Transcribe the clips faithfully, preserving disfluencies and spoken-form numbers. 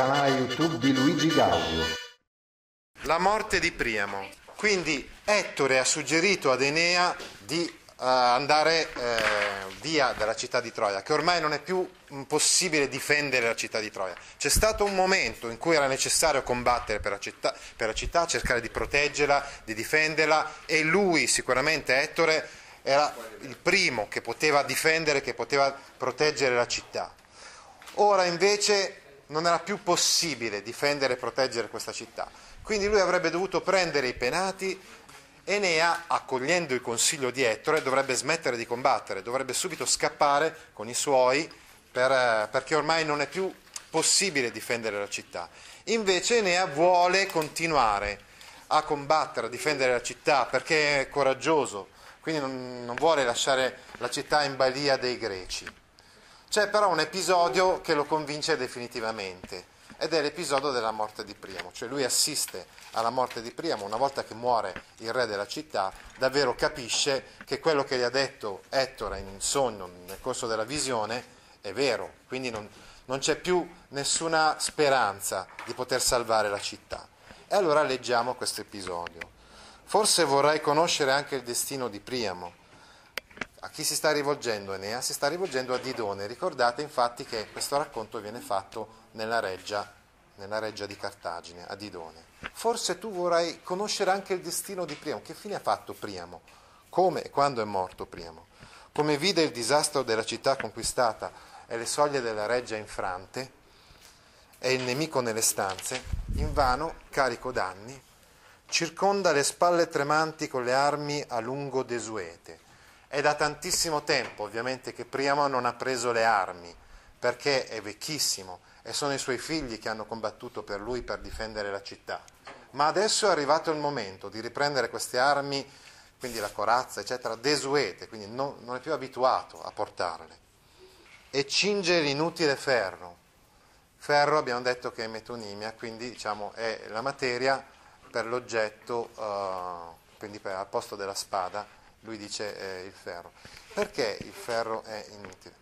canale YouTube di Luigi Gaudio. La morte di Priamo. Quindi Ettore ha suggerito ad Enea di Uh, andare uh, via dalla città di Troia, che ormai non è più um, possibile difendere la città di Troia. C'è stato un momento in cui era necessario combattere per la città, per la città, cercare di proteggerla, di difenderla, e lui, sicuramente Ettore, era il primo che poteva difendere, che poteva proteggere la città. Ora invece non era più possibile difendere e proteggere questa città, quindi lui avrebbe dovuto prendere i penati. Enea, accogliendo il consiglio di Ettore, dovrebbe smettere di combattere, dovrebbe subito scappare con i suoi per, perché ormai non è più possibile difendere la città. Invece Enea vuole continuare a combattere, a difendere la città perché è coraggioso, quindi non, non vuole lasciare la città in balia dei greci. C'è però un episodio che lo convince definitivamente, ed è l'episodio della morte di Priamo, cioè lui assiste alla morte di Priamo. Una volta che muore il re della città, davvero capisce che quello che gli ha detto Ettore in sogno nel corso della visione è vero, quindi non, non c'è più nessuna speranza di poter salvare la città. E allora leggiamo questo episodio. Forse vorrai conoscere anche il destino di Priamo. A chi si sta rivolgendo Enea? Si sta rivolgendo a Didone. Ricordate infatti che questo racconto viene fatto nella reggia, nella reggia di Cartagine, a Didone. Forse tu vorrai conoscere anche il destino di Priamo. Che fine ha fatto Priamo? Come e quando è morto Priamo? Come vide il disastro della città conquistata e le soglie della reggia infrante e il nemico nelle stanze, invano, carico d'anni, circonda le spalle tremanti con le armi a lungo desuete. È da tantissimo tempo, ovviamente, che Priamo non ha preso le armi, perché è vecchissimo e sono i suoi figli che hanno combattuto per lui per difendere la città. Ma adesso è arrivato il momento di riprendere queste armi, quindi la corazza, eccetera, desuete, quindi non, non è più abituato a portarle. E cinge l'inutile ferro. Ferro abbiamo detto che è metonimia, quindi diciamo è la materia per l'oggetto, uh, quindi per, al posto della spada, lui dice eh, il ferro. Perché il ferro è inutile?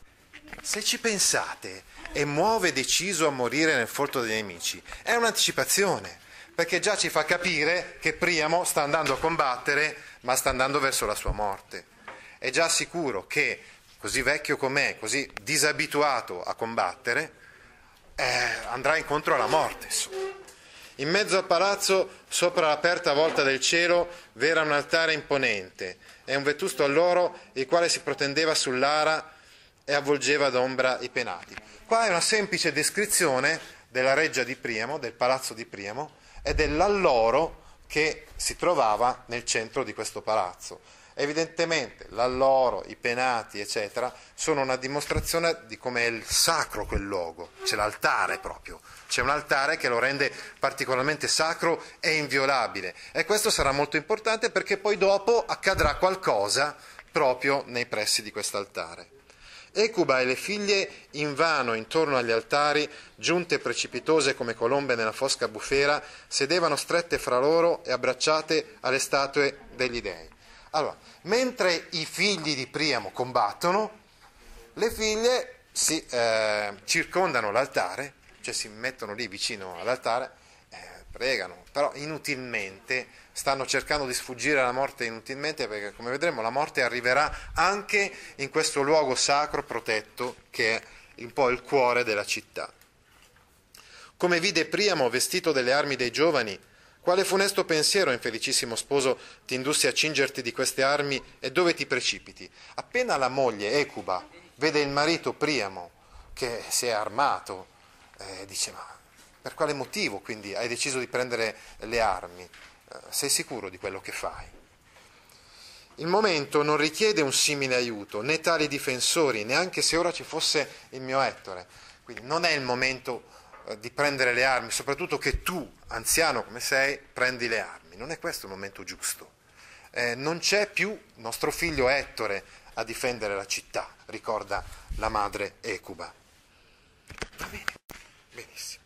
Se ci pensate, e muove deciso a morire nel folto dei nemici, è un'anticipazione, perché già ci fa capire che Priamo sta andando a combattere, ma sta andando verso la sua morte. È già sicuro che, così vecchio com'è, così disabituato a combattere, eh, andrà incontro alla morte. In mezzo al palazzo, sopra l'aperta volta del cielo, v'era un altare imponente e un vetusto alloro, il quale si protendeva sull'ara e avvolgeva d'ombra i penati. Qua è una semplice descrizione della reggia di Priamo, del palazzo di Priamo, e dell'alloro che si trovava nel centro di questo palazzo. Evidentemente l'alloro, i penati, eccetera, sono una dimostrazione di come è sacro quel luogo. C'è l'altare proprio, c'è un altare che lo rende particolarmente sacro e inviolabile. E questo sarà molto importante perché poi dopo accadrà qualcosa proprio nei pressi di quest'altare. Ecuba e le figlie invano intorno agli altari, giunte precipitose come colombe nella fosca bufera, sedevano strette fra loro e abbracciate alle statue degli dei. Allora, mentre i figli di Priamo combattono, le figlie si eh, circondano l'altare, cioè si mettono lì vicino all'altare, eh, pregano, però inutilmente, stanno cercando di sfuggire alla morte inutilmente, perché come vedremo la morte arriverà anche in questo luogo sacro protetto che è un po' il cuore della città. Come vide Priamo vestito delle armi dei giovani, quale funesto pensiero, infelicissimo sposo, ti indussi a cingerti di queste armi e dove ti precipiti? Appena la moglie Ecuba vede il marito Priamo che si è armato, eh, dice: ma per quale motivo quindi hai deciso di prendere le armi? Eh, sei sicuro di quello che fai? Il momento non richiede un simile aiuto, né tali difensori, neanche se ora ci fosse il mio Ettore. Quindi non è il momento di prendere le armi, soprattutto che tu, anziano come sei, prendi le armi. Non è questo il momento giusto. Eh, non c'è più nostro figlio Ettore a difendere la città, ricorda la madre Ecuba. Va bene, benissimo.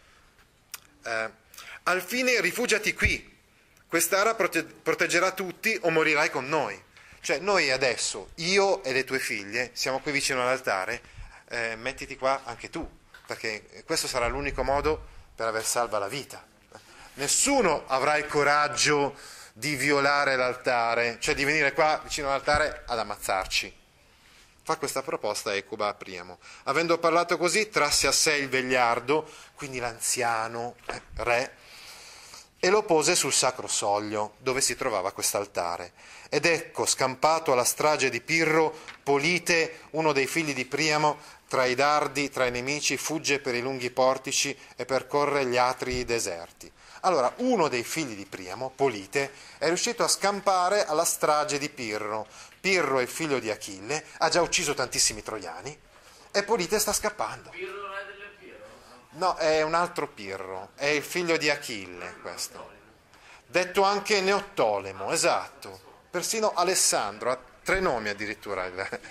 Eh, alfine rifugiati qui, quest'ara prote- proteggerà tutti o morirai con noi. Cioè noi adesso, io e le tue figlie, siamo qui vicino all'altare, eh, mettiti qua anche tu, perché questo sarà l'unico modo per aver salva la vita. Nessuno avrà il coraggio di violare l'altare, cioè di venire qua vicino all'altare ad ammazzarci. Fa questa proposta Ecuba a Priamo. Avendo parlato così, trasse a sé il vegliardo, quindi l'anziano eh, re, e lo pose sul sacro soglio, dove si trovava quest'altare. Ed ecco, scampato alla strage di Pirro, Polite, uno dei figli di Priamo, tra i dardi, tra i nemici, fugge per i lunghi portici e percorre gli atrii deserti. Allora, uno dei figli di Priamo, Polite, è riuscito a scampare alla strage di Pirro. Pirro è il figlio di Achille, ha già ucciso tantissimi troiani e Polite sta scappando. Pirro non è del Pirro? No, è un altro Pirro, è il figlio di Achille questo. Detto anche Neottolemo, esatto. Persino Alessandro, ha tre nomi addirittura.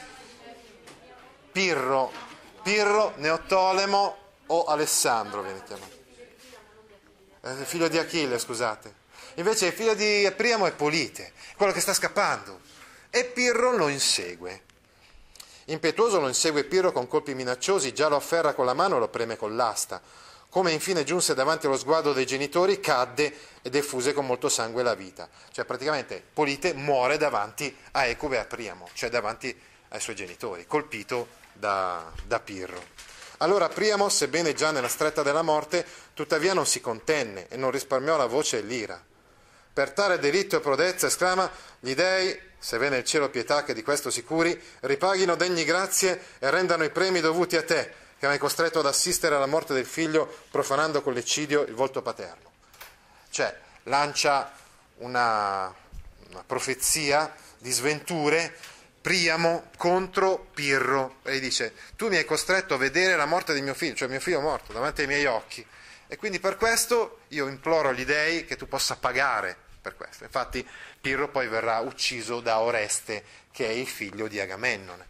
Pirro, Pirro, Neottolemo o Alessandro viene chiamato. Il figlio di Achille, scusate. Invece il figlio di Priamo è Polite, quello che sta scappando. E Pirro lo insegue. Impetuoso lo insegue Pirro con colpi minacciosi, già lo afferra con la mano e lo preme con l'asta. Come infine giunse davanti allo sguardo dei genitori, cadde ed effuse con molto sangue la vita. Cioè praticamente Polite muore davanti a Ecuba e a Priamo, cioè davanti ai suoi genitori, colpito da, da Pirro. Allora Priamo, sebbene già nella stretta della morte, tuttavia non si contenne e non risparmiò la voce e l'ira. Per tale delitto e prodezza esclama: gli dei, se ve nel cielo pietà che di questo sicuri, ripaghino degni grazie e rendano i premi dovuti a te, che mi hai costretto ad assistere alla morte del figlio, profanando con l'eccidio il volto paterno. Cioè, lancia una, una profezia di sventure Priamo contro Pirro e gli dice: tu mi hai costretto a vedere la morte di mio figlio, cioè mio figlio morto davanti ai miei occhi, e quindi per questo io imploro agli dei che tu possa pagare per questo. Infatti Pirro poi verrà ucciso da Oreste, che è il figlio di Agamennone.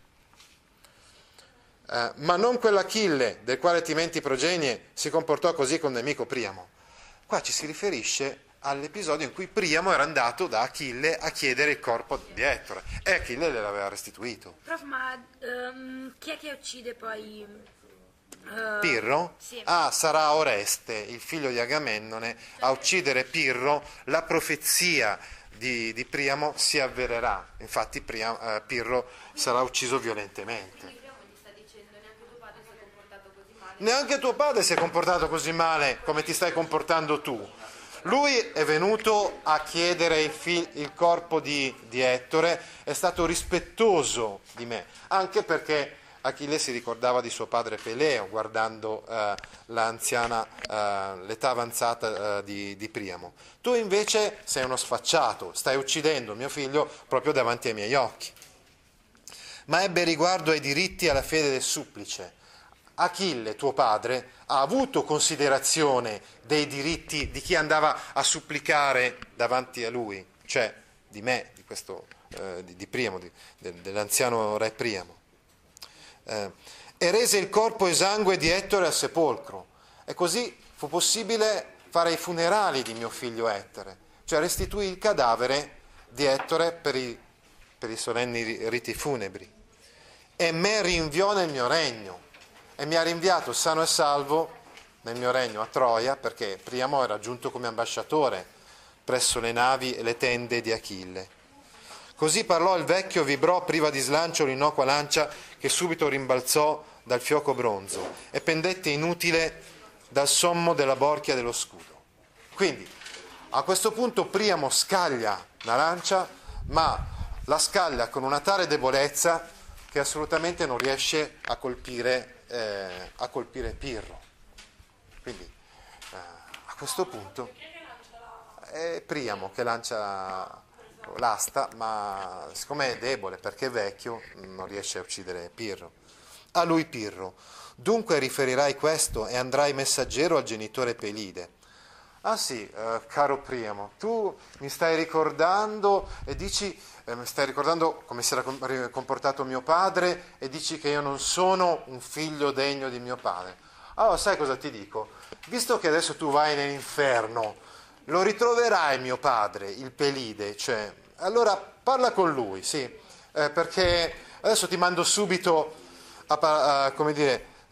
Eh, ma non quell'Achille del quale ti menti progenie si comportò così con nemico Priamo. Qua ci si riferisce all'episodio in cui Priamo era andato da Achille a chiedere il corpo di Ettore e Achille gliel'aveva restituito. Prof, ma um, chi è che uccide poi uh, Pirro? Sì. Ah, sarà Oreste, il figlio di Agamennone, a uccidere Pirro. La profezia di, di Priamo si avvererà, infatti Priamo, eh, Pirro sarà ucciso violentemente. Neanche tuo padre si è comportato così male come ti stai comportando tu. Lui è venuto a chiedere il, fi- il corpo di, di Ettore, è stato rispettoso di me, anche perché Achille si ricordava di suo padre Peleo, guardando eh, l'anziana, eh, l'età avanzata eh, di, di Priamo. Tu invece sei uno sfacciato, stai uccidendo mio figlio proprio davanti ai miei occhi. Ma ebbe riguardo ai diritti e alla fede del supplice. Achille, tuo padre, ha avuto considerazione dei diritti di chi andava a supplicare davanti a lui, cioè di me, di, questo, eh, di, di Priamo, di, de, dell'anziano re Priamo. Eh, e rese il corpo esangue di Ettore al sepolcro, e così fu possibile fare i funerali di mio figlio Ettore, cioè restituì il cadavere di Ettore per i, per i solenni riti funebri. E me rinviò nel mio regno, e mi ha rinviato sano e salvo nel mio regno a Troia, perché Priamo era giunto come ambasciatore presso le navi e le tende di Achille. Così parlò il vecchio, vibrò priva di slancio l'innocua lancia che subito rimbalzò dal fioco bronzo e pendette inutile dal sommo della borchia dello scudo. Quindi a questo punto Priamo scaglia la lancia, ma la scaglia con una tale debolezza che assolutamente non riesce a colpire Eh, a colpire Pirro. Quindi eh, a questo punto è Priamo che lancia l'asta, ma siccome è debole perché è vecchio non riesce a uccidere Pirro. A lui Pirro: dunque riferirai questo e andrai messaggero al genitore Pelide. Ah sì, eh, caro Priamo, tu mi stai ricordando e dici, eh, mi stai ricordando come si era comportato mio padre e dici che io non sono un figlio degno di mio padre. Allora sai cosa ti dico? Visto che adesso tu vai nell'inferno, lo ritroverai mio padre, il Pelide, cioè, allora parla con lui, sì, eh, perché adesso ti mando subito a, a come dire,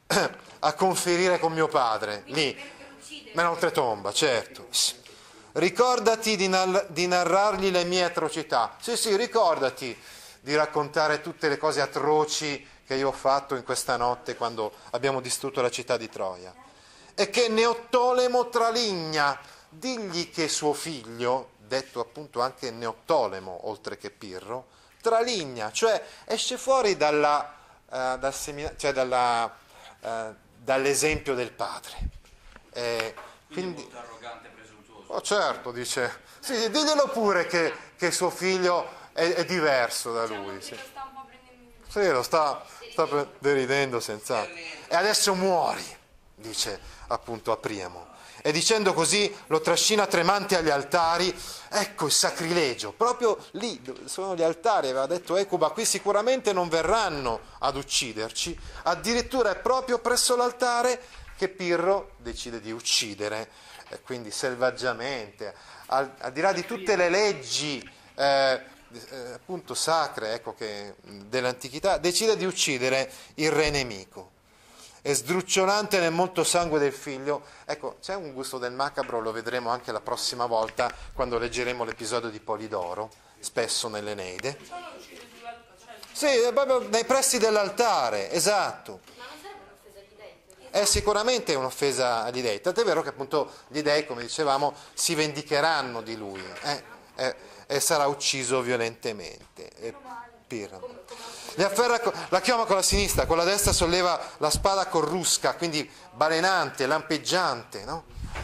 a conferire con mio padre, lì, nell'oltretomba, certo. Ricordati di, nar- di narrargli le mie atrocità. Sì, sì, ricordati di raccontare tutte le cose atroci che io ho fatto in questa notte quando abbiamo distrutto la città di Troia. E che Neottolemo traligna, digli che suo figlio, detto appunto anche Neottolemo, oltre che Pirro, traligna, cioè esce fuori dalla, uh, dal semina- cioè dalla, uh, dall'esempio del padre. Eh, quindi, molto arrogante e presuntuoso. Oh certo, dice, sì, diglielo pure che, che suo figlio è, è diverso da lui. Sì, sì lo sta, sta pre- deridendo senz'altro. E adesso muori, dice appunto a Priamo. E dicendo così lo trascina tremante agli altari. Ecco il sacrilegio, proprio lì dove sono gli altari, aveva detto Ecuba, qui sicuramente non verranno ad ucciderci, addirittura è proprio presso l'altare che Pirro decide di uccidere, eh, quindi selvaggiamente, al, al di là di tutte le leggi eh, eh, appunto sacre, ecco, che, dell'antichità, decide di uccidere il re nemico. E sdrucciolante nel molto sangue del figlio, ecco, c'è un gusto del macabro, lo vedremo anche la prossima volta quando leggeremo l'episodio di Polidoro, spesso nell'Eneide. Sì, è proprio nei pressi dell'altare, esatto. Ma non sarebbe un'offesa agli dei? È sicuramente un'offesa agli dei, tant'è vero che appunto gli dei, come dicevamo, si vendicheranno di lui eh, eh, e sarà ucciso violentemente. E Pirro. Li afferra, la chioma con la sinistra, con la destra solleva la spada corrusca, quindi balenante, lampeggiante, no?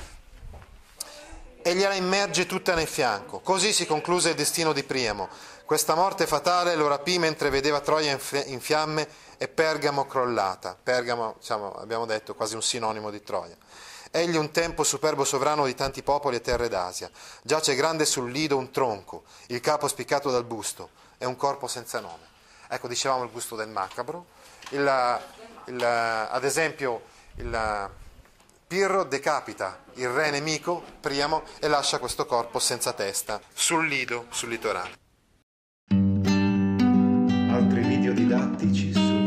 E gliela immerge tutta nel fianco. Così si concluse il destino di Priamo. Questa morte fatale lo rapì mentre vedeva Troia in fiamme e Pergamo crollata. Pergamo, diciamo, abbiamo detto, quasi un sinonimo di Troia. Egli un tempo superbo sovrano di tanti popoli e terre d'Asia. Giace grande sul lido un tronco, il capo spiccato dal busto e un corpo senza nome. Ecco, dicevamo il gusto del macabro. Il, il, ad esempio, il Pirro decapita il re nemico, Priamo, e lascia questo corpo senza testa sul lido, sul litorale. Altri video didattici su